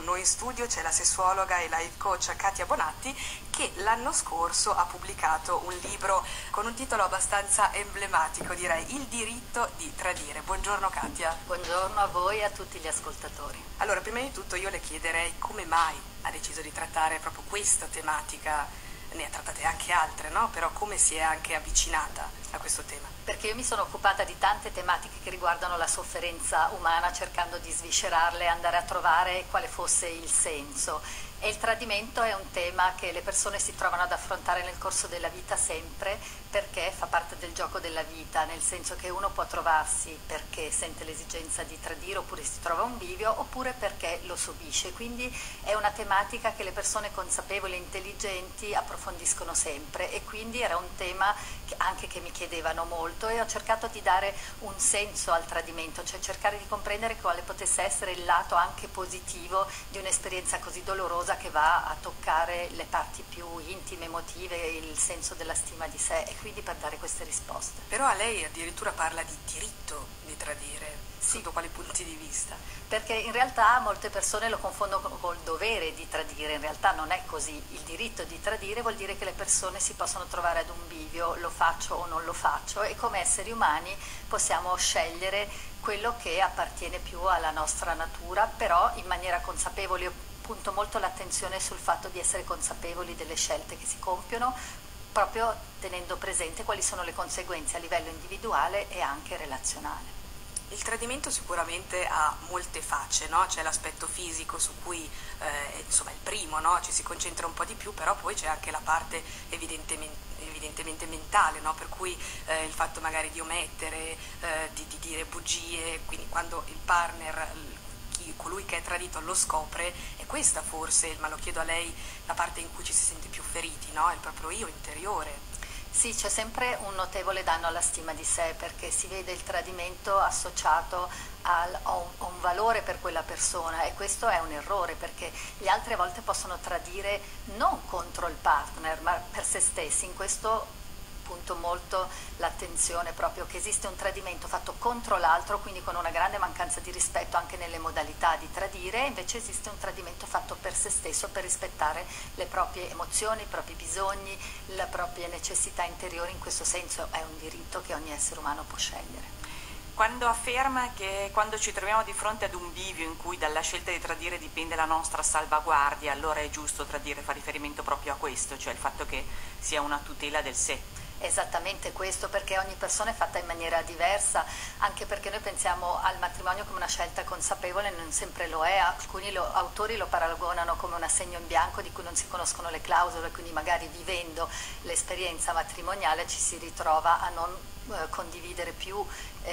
con noi in studio c'è la sessuologa e life coach Katia Bonatti, che l'anno scorso ha pubblicato un libro con un titolo abbastanza emblematico, direi, Il diritto di tradire. Buongiorno Katia. Buongiorno a voi e a tutti gli ascoltatori. Allora, prima di tutto io le chiederei come mai ha deciso di trattare proprio questa tematica. Ne ha trattate anche altre, no? Però come si è anche avvicinata a questo tema? Perché io mi sono occupata di tante tematiche che riguardano la sofferenza umana, cercando di sviscerarle, andare a trovare quale fosse il senso. E il tradimento è un tema che le persone si trovano ad affrontare nel corso della vita sempre, perché fa parte del gioco della vita, nel senso che uno può trovarsi perché sente l'esigenza di tradire, oppure si trova a un bivio, oppure perché lo subisce. Quindi è una tematica che le persone consapevoli e intelligenti approfondiscono sempre, e quindi era un tema anche che mi chiedevano molto, e ho cercato di dare un senso al tradimento, cioè cercare di comprendere quale potesse essere il lato anche positivo di un'esperienza così dolorosa che va a toccare le parti più intime, emotive, il senso della stima di sé, e quindi per dare queste risposte. Però a lei addirittura parla di diritto di tradire, sì. Sotto quali punti di vista? Perché in realtà molte persone lo confondono col dovere di tradire, in realtà non è così. Il diritto di tradire vuol dire che le persone si possono trovare ad un bivio, lo faccio o non lo faccio, e come esseri umani possiamo scegliere quello che appartiene più alla nostra natura, però in maniera consapevole. Io punto molto l'attenzione sul fatto di essere consapevoli delle scelte che si compiono, proprio tenendo presente quali sono le conseguenze a livello individuale e anche relazionale. Il tradimento sicuramente ha molte facce, no? C'è l'aspetto fisico su cui insomma è il primo, no? Ci si concentra un po' di più, però poi c'è anche la parte evidentemente mentale, no? Per cui il fatto magari di omettere, di dire bugie, quindi quando il partner, colui che è tradito, lo scopre, è questa forse, ma lo chiedo a lei, la parte in cui ci si sente più feriti, no? È il proprio io interiore. Sì, c'è sempre un notevole danno alla stima di sé, perché si vede il tradimento associato a un valore per quella persona, e questo è un errore, perché gli altri a volte possono tradire non contro il partner, ma per se stessi. In questo punto molto l'attenzione proprio che esiste un tradimento fatto contro l'altro, quindi con una grande mancanza di rispetto anche nelle modalità di tradire, e invece esiste un tradimento fatto per se stesso, per rispettare le proprie emozioni, i propri bisogni, le proprie necessità interiori. In questo senso è un diritto che ogni essere umano può scegliere. Quando afferma che quando ci troviamo di fronte ad un bivio in cui dalla scelta di tradire dipende la nostra salvaguardia, allora è giusto tradire, fa riferimento proprio a questo, cioè il fatto che sia una tutela del sé. Esattamente questo, perché ogni persona è fatta in maniera diversa, anche perché noi pensiamo al matrimonio come una scelta consapevole, non sempre lo è. Alcuni autori lo paragonano come un assegno in bianco di cui non si conoscono le clausole, quindi magari vivendo l'esperienza matrimoniale ci si ritrova a non condividere più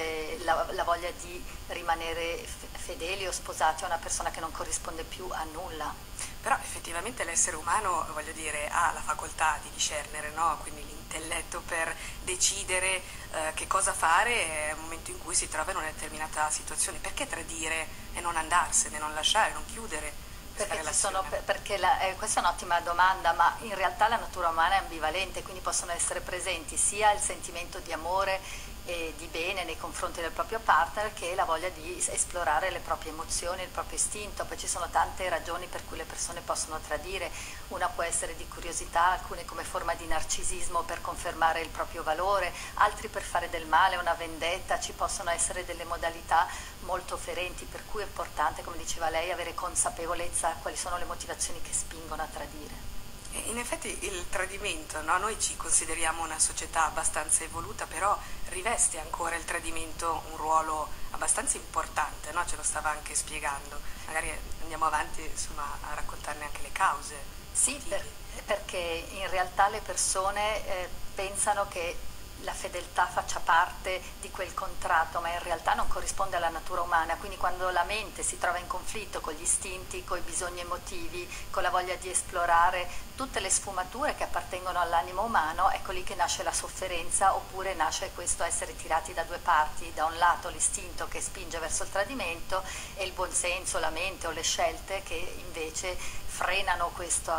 la voglia di rimanere fedeli o sposati a una persona che non corrisponde più a nulla. Però effettivamente l'essere umano, voglio dire, ha la facoltà di discernere, no? Quindi l'intelletto per decidere che cosa fare nel momento in cui si trova in una determinata situazione. Perché tradire e non andarsene, non lasciare, non chiudere questa relazione? Questa è un'ottima domanda, ma in realtà la natura umana è ambivalente, quindi possono essere presenti sia il sentimento di amore e di bene nei confronti del proprio partner, che la voglia di esplorare le proprie emozioni, il proprio istinto. Poi ci sono tante ragioni per cui le persone possono tradire. Una può essere di curiosità, alcune come forma di narcisismo per confermare il proprio valore, altri per fare del male, una vendetta. Ci possono essere delle modalità molto ferenti, per cui è importante, come diceva lei, avere consapevolezza quali sono le motivazioni che spingono a tradire. In effetti il tradimento, no? Noi ci consideriamo una società abbastanza evoluta, però riveste ancora il tradimento un ruolo abbastanza importante, no? Ce lo stava anche spiegando. Magari andiamo avanti, insomma, a raccontarne anche le cause. Sì, perché in realtà le persone pensano che la fedeltà faccia parte di quel contratto, ma in realtà non corrisponde alla natura umana. Quindi quando la mente si trova in conflitto con gli istinti, con i bisogni emotivi, con la voglia di esplorare tutte le sfumature che appartengono all'animo umano, ecco lì che nasce la sofferenza, oppure nasce questo essere tirati da due parti: da un lato l'istinto che spinge verso il tradimento, e il buonsenso, la mente o le scelte che invece frenano questo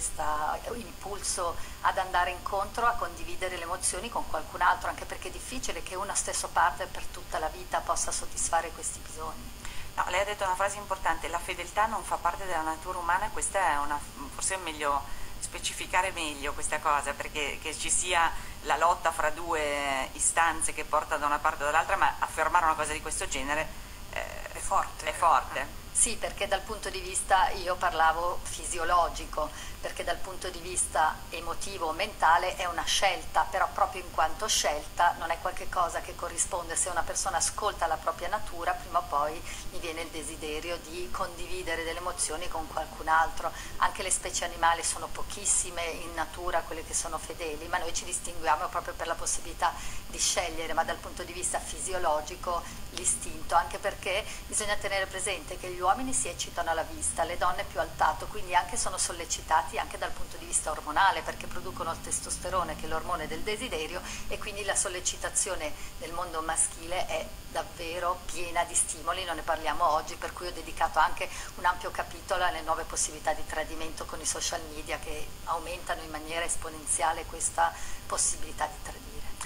impulso ad andare incontro, a condividere le emozioni con qualcun altro, anche perché è difficile che uno stesso partner per tutta la vita possa soddisfare questi bisogni. No, lei ha detto una frase importante, la fedeltà non fa parte della natura umana, questa è forse è meglio specificare meglio questa cosa, perché che ci sia la lotta fra due istanze che porta da una parte o dall'altra, ma affermare una cosa di questo genere è forte. È forte. Sì, perché dal punto di vista, io parlavo fisiologico, perché dal punto di vista emotivo o mentale è una scelta, però proprio in quanto scelta non è qualche cosa che corrisponde. Se una persona ascolta la propria natura, prima o poi gli viene il desiderio di condividere delle emozioni con qualcun altro. Anche le specie animali sono pochissime in natura quelle che sono fedeli, ma noi ci distinguiamo proprio per la possibilità di scegliere, ma dal punto di vista fisiologico l'istinto, anche perché bisogna tenere presente che gli uomini si eccitano alla vista, le donne più al tatto, quindi anche sono sollecitati anche dal punto di vista ormonale, perché producono il testosterone, che è l'ormone del desiderio, e quindi la sollecitazione del mondo maschile è davvero piena di stimoli. Non ne parliamo oggi, per cui ho dedicato anche un ampio capitolo alle nuove possibilità di tradimento con i social media, che aumentano in maniera esponenziale questa possibilità di tradire.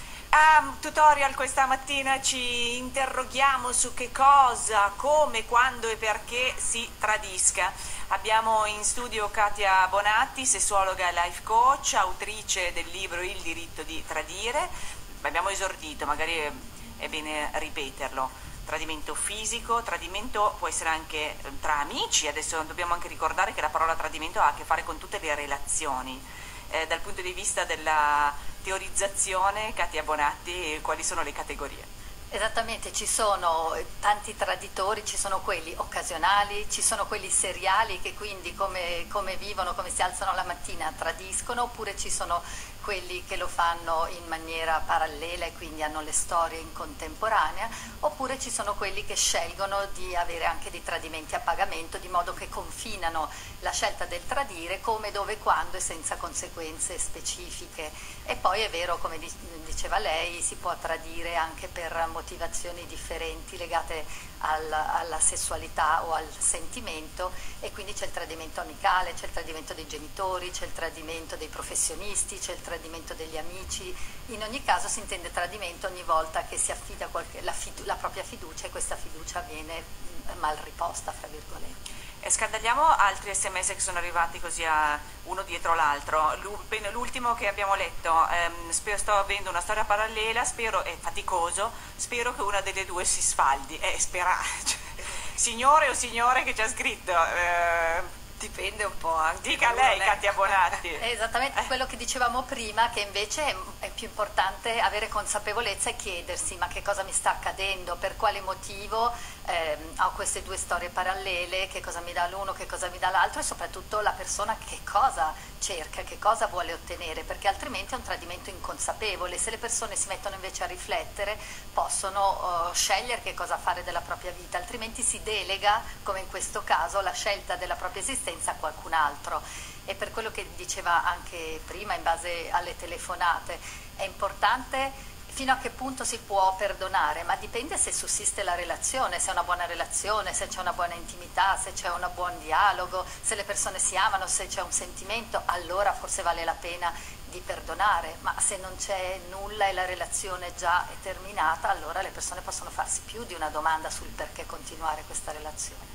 Tutorial questa mattina ci interroghiamo su che cosa, come, quando e perché si tradisca. Abbiamo in studio Katia Bonatti, sessuologa e life coach, autrice del libro Il diritto di tradire. Abbiamo esordito, magari è bene ripeterlo. Tradimento fisico, tradimento può essere anche tra amici, adesso dobbiamo anche ricordare che la parola tradimento ha a che fare con tutte le relazioni. Dal punto di vista della teorizzazione, Katia Bonatti, quali sono le categorie? Esattamente, ci sono tanti traditori, ci sono quelli occasionali, ci sono quelli seriali che quindi come vivono, come si alzano la mattina tradiscono, oppure ci sono quelli che lo fanno in maniera parallela e quindi hanno le storie in contemporanea, oppure ci sono quelli che scelgono di avere anche dei tradimenti a pagamento, di modo che confinano la scelta del tradire come, dove, quando e senza conseguenze specifiche. E poi è vero, come diceva lei, si può tradire anche per motivazioni differenti legate alla sessualità o al sentimento, e quindi c'è il tradimento amicale, c'è il tradimento dei genitori, c'è il tradimento dei professionisti, c'è il tradimento degli amici. In ogni caso si intende tradimento ogni volta che si affida la propria fiducia, e questa fiducia viene mal riposta, fra virgolette. Scandagliamo altri sms che sono arrivati così uno dietro l'altro. L'ultimo che abbiamo letto, sto avendo una storia parallela, spero, è faticoso, spero che una delle due si sfaldi. Signore o signore che ci ha scritto, dipende un po' anche. Dica lei, Katia Bonatti. È esattamente quello che dicevamo prima, che invece è più importante avere consapevolezza e chiedersi: ma che cosa mi sta accadendo, per quale motivo ho queste due storie parallele, che cosa mi dà l'uno, che cosa mi dà l'altro, e soprattutto la persona che cosa cerca, che cosa vuole ottenere, perché altrimenti è un tradimento inconsapevole. Se le persone si mettono invece a riflettere, possono scegliere che cosa fare della propria vita, altrimenti si delega, come in questo caso, la scelta della propria esistenza a qualcun altro. E per quello che diceva anche prima, in base alle telefonate, è importante fino a che punto si può perdonare, ma dipende se sussiste la relazione, se è una buona relazione, se c'è una buona intimità, se c'è un buon dialogo, se le persone si amano, se c'è un sentimento, allora forse vale la pena di perdonare. Ma se non c'è nulla e la relazione già è terminata, allora le persone possono farsi più di una domanda sul perché continuare questa relazione.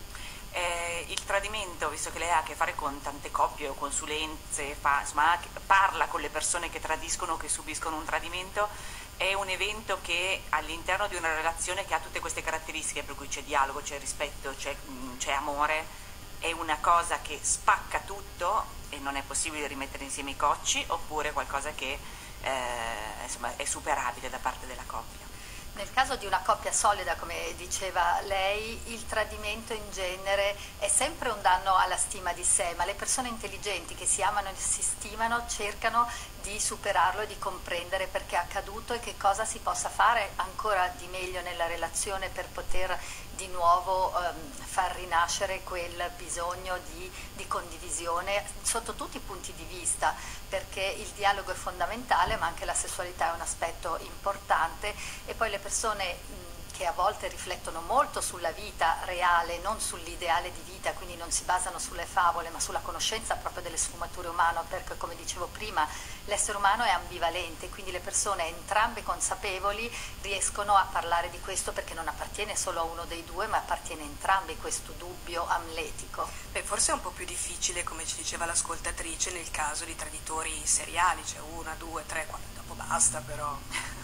Il tradimento, visto che lei ha a che fare con tante coppie o consulenze, insomma, parla con le persone che tradiscono o che subiscono un tradimento, è un evento che all'interno di una relazione che ha tutte queste caratteristiche, per cui c'è dialogo, c'è rispetto, c'è amore, è una cosa che spacca tutto e non è possibile rimettere insieme i cocci, oppure qualcosa che insomma, è superabile da parte della coppia? Nel caso di una coppia solida, come diceva lei, il tradimento in genere è sempre un danno alla stima di sé, ma le persone intelligenti che si amano e si stimano cercano di superarlo e di comprendere perché è accaduto e che cosa si possa fare ancora di meglio nella relazione per poter di nuovo far rinascere quel bisogno di condivisione sotto tutti i punti di vista, perché il dialogo è fondamentale, ma anche la sessualità è un aspetto importante. E poi le persone che a volte riflettono molto sulla vita reale, non sull'ideale di vita, quindi non si basano sulle favole ma sulla conoscenza proprio delle sfumature umane, perché come dicevo prima l'essere umano è ambivalente, quindi le persone entrambe consapevoli riescono a parlare di questo perché non appartiene solo a uno dei due ma appartiene a entrambi questo dubbio amletico. Beh, forse è un po' più difficile, come ci diceva l'ascoltatrice, nel caso di traditori seriali, cioè 1, 2, 3, dopo basta però.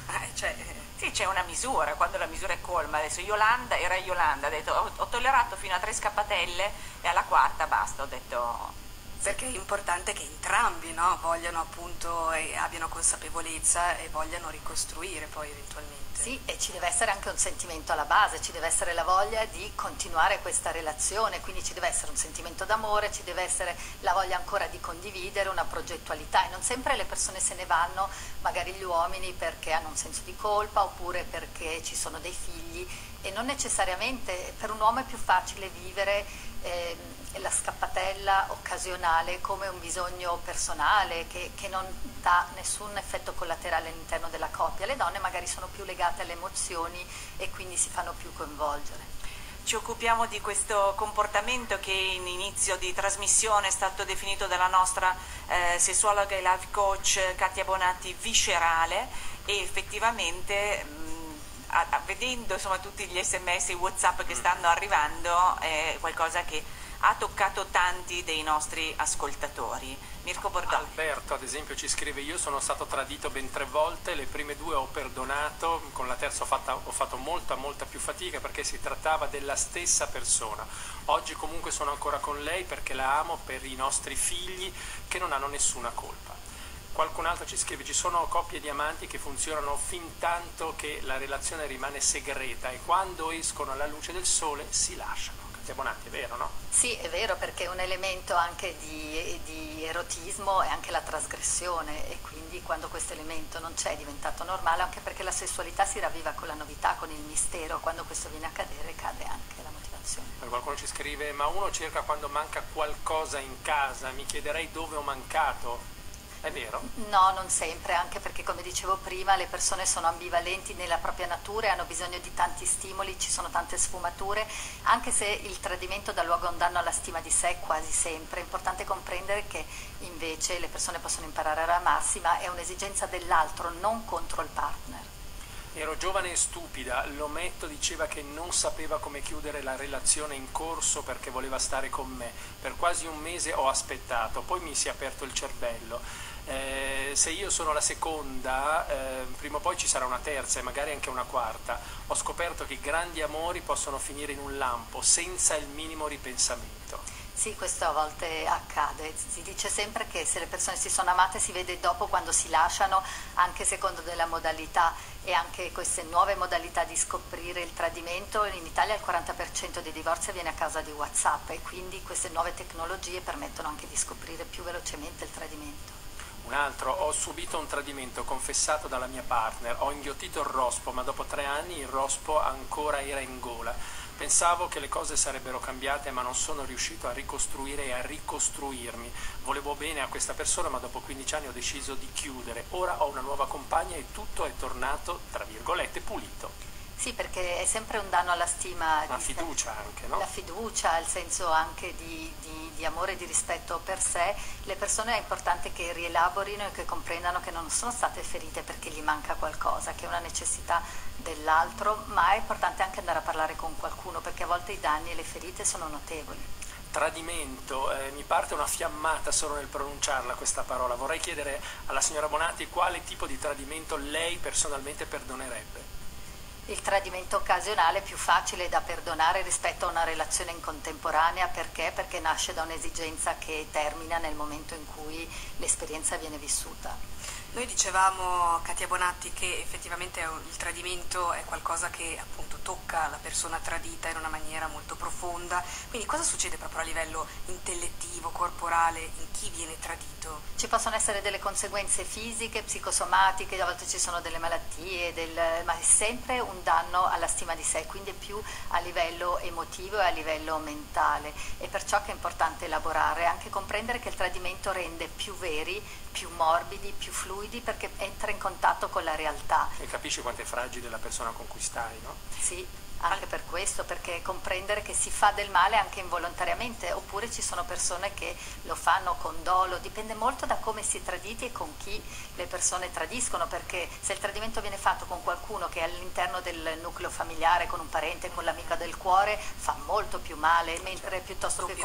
Sì, c'è una misura, quando la misura è colma. Adesso Yolanda era Yolanda, ha detto ho tollerato fino a 3 scappatelle e alla quarta basta, ho detto... Perché è importante che entrambi, no, vogliano appunto e abbiano consapevolezza e vogliano ricostruire poi eventualmente. Sì, e ci deve essere anche un sentimento alla base, ci deve essere la voglia di continuare questa relazione, quindi ci deve essere un sentimento d'amore, ci deve essere la voglia ancora di condividere una progettualità, e non sempre le persone se ne vanno, magari gli uomini perché hanno un senso di colpa oppure perché ci sono dei figli, e non necessariamente per un uomo è più facile vivere la scappatella occasionale come un bisogno personale che non dà nessun effetto collaterale all'interno della coppia. Le donne magari sono più legate alle emozioni e quindi si fanno più coinvolgere. Ci occupiamo di questo comportamento che in inizio di trasmissione è stato definito dalla nostra sessuologa e life coach Katia Bonatti viscerale, e effettivamente vedendo insomma tutti gli sms e WhatsApp che stanno arrivando è qualcosa che ha toccato tanti dei nostri ascoltatori. Mirko Bordoni. Alberto ad esempio ci scrive: io sono stato tradito ben 3 volte, le prime 2 ho perdonato, con la terza ho fatto molta più fatica perché si trattava della stessa persona. Oggi comunque sono ancora con lei perché la amo, per i nostri figli che non hanno nessuna colpa. Qualcun altro ci scrive: ci sono coppie di amanti che funzionano fin tanto che la relazione rimane segreta e quando escono alla luce del sole si lasciano. Katia Bonatti, è vero, no? Sì, è vero, perché un elemento anche di erotismo è anche la trasgressione, e quindi quando questo elemento non c'è è diventato normale, anche perché la sessualità si ravviva con la novità, con il mistero. Quando questo viene a cadere cade anche la motivazione. Qualcuno ci scrive: ma uno cerca quando manca qualcosa in casa, mi chiederei dove ho mancato. È vero? No, non sempre, anche perché come dicevo prima le persone sono ambivalenti nella propria natura e hanno bisogno di tanti stimoli, ci sono tante sfumature, anche se il tradimento dà luogo a un danno alla stima di sé quasi sempre. È importante comprendere che invece le persone possono imparare ad amarsi, ma è un'esigenza dell'altro, non contro il partner. Ero giovane e stupida, l'ometto diceva che non sapeva come chiudere la relazione in corso perché voleva stare con me. Per quasi un mese ho aspettato, poi mi si è aperto il cervello. Se io sono la seconda, prima o poi ci sarà una terza e magari anche una quarta. Ho scoperto che i grandi amori possono finire in un lampo, senza il minimo ripensamento. Sì, questo a volte accade. Si dice sempre che se le persone si sono amate si vede dopo, quando si lasciano, anche secondo della modalità, e anche queste nuove modalità di scoprire il tradimento. In Italia il 40% dei divorzi avviene a causa di WhatsApp, e quindi queste nuove tecnologie permettono anche di scoprire più velocemente il tradimento. Un altro: ho subito un tradimento confessato dalla mia partner, ho inghiottito il rospo, ma dopo 3 anni il rospo ancora era in gola. Pensavo che le cose sarebbero cambiate, ma non sono riuscito a ricostruire e a ricostruirmi. Volevo bene a questa persona, ma dopo 15 anni ho deciso di chiudere. Ora ho una nuova compagna e tutto è tornato, tra virgolette, pulito. Sì, perché è sempre un danno alla stima. La fiducia anche, no? La fiducia, il senso anche di amore e di rispetto per sé. Le persone è importante che rielaborino e che comprendano che non sono state ferite perché gli manca qualcosa, che è una necessità dell'altro, ma è importante anche andare a parlare con qualcuno, perché a volte i danni e le ferite sono notevoli. Tradimento, mi parte una fiammata solo nel pronunciarla questa parola. Vorrei chiedere alla signora Bonatti quale tipo di tradimento lei personalmente perdonerebbe. Il tradimento occasionale è più facile da perdonare rispetto a una relazione in contemporanea. Perché? Perché nasce da un'esigenza che termina nel momento in cui l'esperienza viene vissuta. Noi dicevamo, Katia Bonatti, che effettivamente il tradimento è qualcosa che appunto tocca la persona tradita in una maniera molto profonda. Quindi cosa succede proprio a livello intellettivo, corporale, in chi viene tradito? Ci possono essere delle conseguenze fisiche, psicosomatiche, a volte ci sono delle malattie, ma è sempre un danno alla stima di sé, quindi è più a livello emotivo e a livello mentale. E perciò che è importante elaborare, anche comprendere che il tradimento rende più veri, più morbidi, più fluidi fluidi perché entra in contatto con la realtà. E capisci quanto è fragile la persona con cui stai, no? Sì. Anche per questo, perché comprendere che si fa del male anche involontariamente, oppure ci sono persone che lo fanno con dolo, dipende molto da come si è traditi e con chi le persone tradiscono, perché se il tradimento viene fatto con qualcuno che è all'interno del nucleo familiare, con un parente, con l'amica del cuore, fa molto più male, mentre piuttosto che con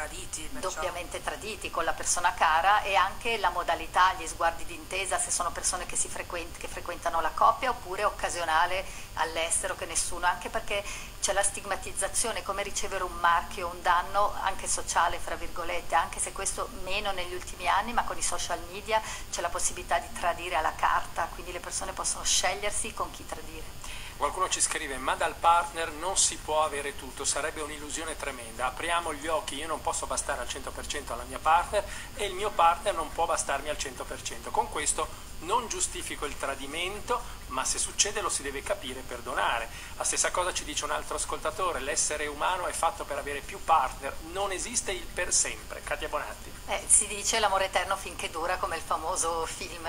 doppiamente traditi, con la persona cara, e anche la modalità, gli sguardi d'intesa, se sono persone che frequentano la coppia, oppure occasionale all'estero, che nessuno, anche perché c'è la stigmatizzazione, come ricevere un marchio, un danno anche sociale, fra virgolette, anche se questo meno negli ultimi anni, ma con i social media c'è la possibilità di tradire alla carta, quindi le persone possono scegliersi con chi tradire. Qualcuno ci scrive: ma dal partner non si può avere tutto, sarebbe un'illusione tremenda, apriamo gli occhi, io non posso bastare al 100% alla mia partner e il mio partner non può bastarmi al 100%. Con questo non giustifico il tradimento, ma se succede lo si deve capire e perdonare. La stessa cosa ci dice un altro ascoltatore: l'essere umano è fatto per avere più partner, non esiste il per sempre. Katia Bonatti. Si dice l'amore eterno finché dura, come il famoso film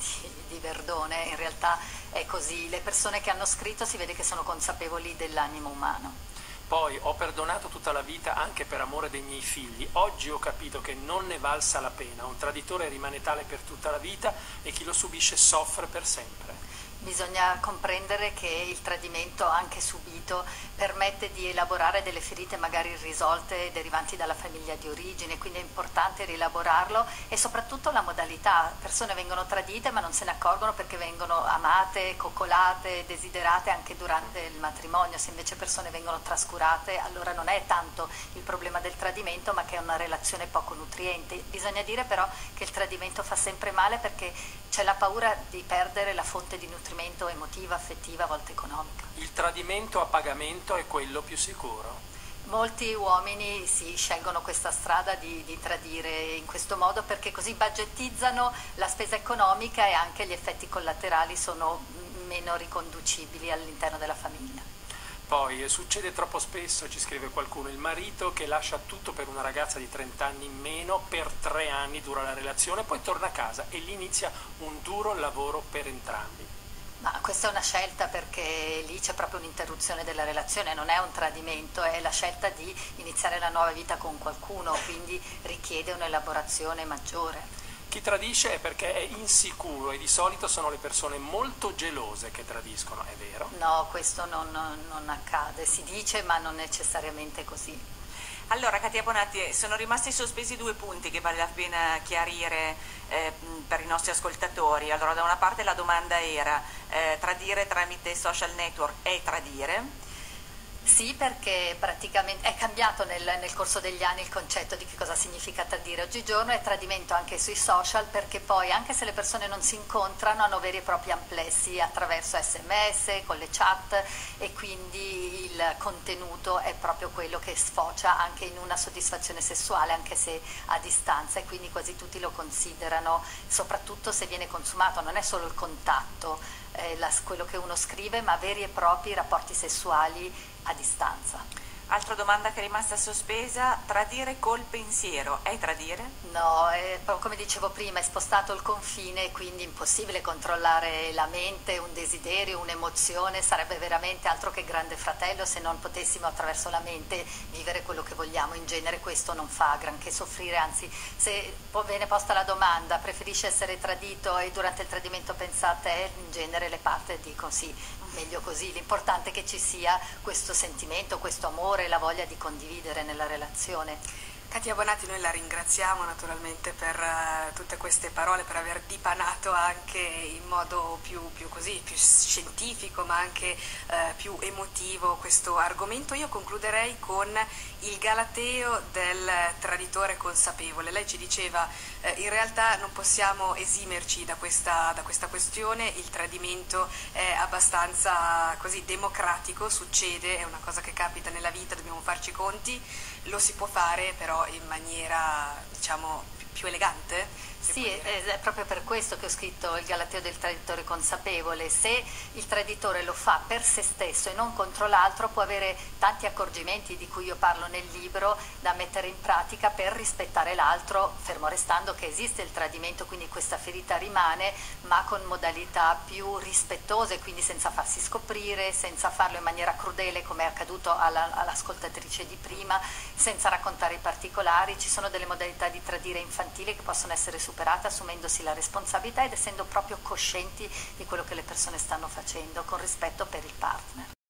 di Verdone, in realtà è così, le persone che hanno scritto si vede che sono consapevoli dell'animo umano. Poi ho perdonato tutta la vita anche per amore dei miei figli, oggi ho capito che non ne valsa la pena, un traditore rimane tale per tutta la vita e chi lo subisce soffre per sempre. Bisogna comprendere che il tradimento, anche subito, permette di elaborare delle ferite magari irrisolte derivanti dalla famiglia di origine, quindi è importante rielaborarlo, e soprattutto la modalità. Persone vengono tradite ma non se ne accorgono perché vengono amate, coccolate, desiderate anche durante il matrimonio. Se invece persone vengono trascurate, allora non è tanto il problema del tradimento, ma che è una relazione poco nutriente. Bisogna dire però che il tradimento fa sempre male perché c'è la paura di perdere la fonte di nutrimento emotiva, affettiva, a volte economica. Il tradimento a pagamento è quello più sicuro. Molti uomini scelgono questa strada di tradire in questo modo perché così budgetizzano la spesa economica e anche gli effetti collaterali sono meno riconducibili all'interno della famiglia. Poi succede troppo spesso, ci scrive qualcuno, il marito che lascia tutto per una ragazza di 30 anni in meno, per 3 anni dura la relazione, poi torna a casa e lì inizia un duro lavoro per entrambi. Ma questa è una scelta, perché lì c'è proprio un'interruzione della relazione, non è un tradimento, è la scelta di iniziare la nuova vita con qualcuno, quindi richiede un'elaborazione maggiore. Chi tradisce è perché è insicuro e di solito sono le persone molto gelose che tradiscono, è vero? No, questo non accade, si dice ma non necessariamente così. Allora, Katia Bonatti, sono rimasti sospesi 2 punti che vale la pena chiarire per i nostri ascoltatori. Allora, da una parte la domanda era: tradire tramite social network è tradire? Sì, perché praticamente è cambiato nel corso degli anni il concetto di che cosa significa tradire. Oggigiorno è tradimento anche sui social, perché poi anche se le persone non si incontrano hanno veri e propri amplessi attraverso SMS, con le chat, e quindi il contenuto è proprio quello che sfocia anche in una soddisfazione sessuale, anche se a distanza, e quindi quasi tutti lo considerano, soprattutto se viene consumato, non è solo il contatto, quello che uno scrive, ma veri e propri rapporti sessuali a distanza. Altra domanda che è rimasta sospesa: tradire col pensiero è tradire? No, come dicevo prima, è spostato il confine, quindi impossibile controllare la mente, un desiderio, un'emozione, sarebbe veramente altro che Grande Fratello se non potessimo attraverso la mente vivere quello che vogliamo. In genere questo non fa granché soffrire, anzi, se viene posta la domanda preferisce essere tradito e durante il tradimento pensa a te, in genere le parti dicono sì, meglio così. L'importante è che ci sia questo sentimento, questo amore, la voglia di condividere nella relazione. Katia Bonatti, noi la ringraziamo naturalmente per tutte queste parole, per aver dipanato anche in modo più scientifico, ma anche più emotivo questo argomento. Io concluderei con il galateo del traditore consapevole. Lei ci diceva in realtà non possiamo esimerci da questa questione, il tradimento è abbastanza così democratico, succede, è una cosa che capita nella vita, dobbiamo farci conti, lo si può fare però in maniera diciamo più elegante? Sì, è proprio per questo che ho scritto il Galateo del traditore consapevole. Se il traditore lo fa per se stesso e non contro l'altro, può avere tanti accorgimenti di cui io parlo nel libro da mettere in pratica per rispettare l'altro, fermo restando che esiste il tradimento, quindi questa ferita rimane, ma con modalità più rispettose, quindi senza farsi scoprire, senza farlo in maniera crudele come è accaduto all'ascoltatrice di prima, senza raccontare i particolari. Ci sono delle modalità di tradire infantili che possono essere superate assumendosi la responsabilità ed essendo proprio coscienti di quello che le persone stanno facendo, con rispetto per il partner.